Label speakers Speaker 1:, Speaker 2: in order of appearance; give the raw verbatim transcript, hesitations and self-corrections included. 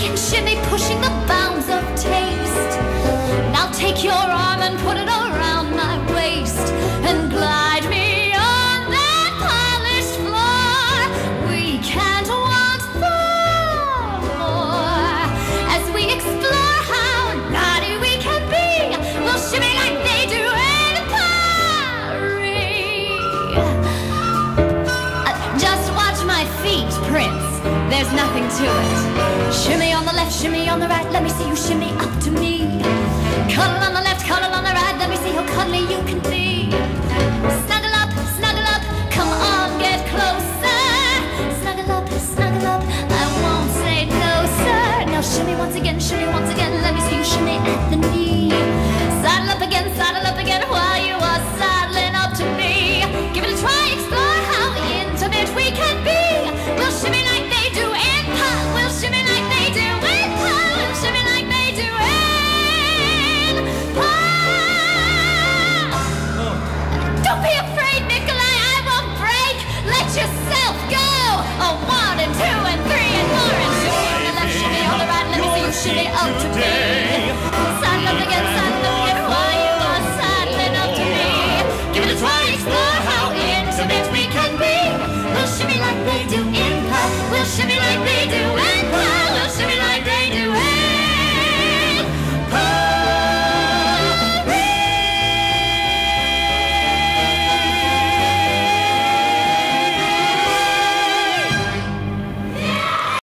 Speaker 1: and shimmy, pushing the bounds of taste. Now take your arm and put it around my waist and glide me on that polished floor. We can't want for more as we explore how naughty we can be. We'll shimmy like they do in Paris. Uh, just watch my feet, Prince. There's nothing to it. Shimmy on the left, shimmy on the right. Let me see you shimmy up to me. Cuddle on the left, cuddle on the right. Let me see how cuddly you can be. Snuggle up, snuggle up. Come on, get closer. Snuggle up, snuggle up. I won't say no, sir. Now shimmy once again, shimmy once again. Let me see you shimmy at the knee. Saddle up again, saddle up again while you are saddling up to me. Give it a try, explore how intimate we can be. We'll shimmy like they do in Paris. We'll shimmy like they do in Paris. We'll shimmy like they do in Paris. Don't be afraid, Nikolai, I won't break. Let yourself go. A one and two and three and four and shimmy on the left, shimmy on the right. Let me see you shimmy up to me. Saddle up again, saddle up again while you are saddling up to me. Give it a try, explore how intimate we can be. We'll shimmy like they do in Paris. We'll shimmy like they do